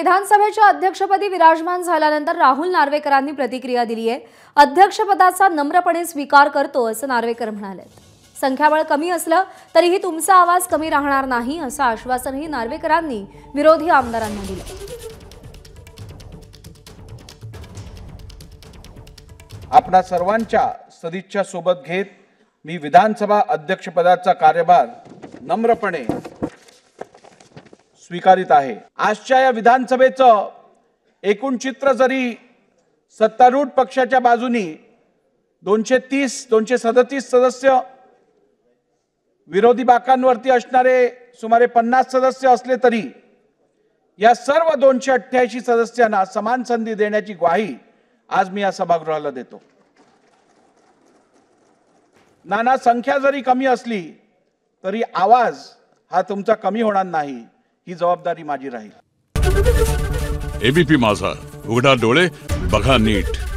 विधानसभेच्या अध्यक्षपदी विराजमान झाल्यानंतर राहुल नार्वेकरांनी प्रतिक्रिया दिली आहे। अध्यक्षपदाचा नम्रपणे स्वीकार करतो असं नार्वेकर म्हणाले। संख्याबळ कमी असलं तरीही तुमचा आवाज कमी राहणार नाही असं आश्वासनही नार्वेकरांनी विरोधी आमदारांना दिलं। आपणा सर्वांच्या सदिच्छा सोबत घेत मी विधानसभा अध्यक्षपदाचा कार्यभार नम्रपणे स्वीकारित आहे। आजच्या या विधानसभेचं एकूण चित्र जरी सत्तारूढ पक्षाच्या बाजूनी 237 सदस्य, विरोधी बाकांवरती असणारे सुमारे 50 सदस्य असले तरी या सर्व 288 सदस्यांना समान संधी देण्याची ग्वाही आज मी या सभागृहाला देतो। नाना संख्या जरी कमी असली तरी आवाज हा तुमचा कमी होणार नाही, ही जबाबदारी माझी राहील। एबीपी माझा, उघडा डोळे बघा नीट।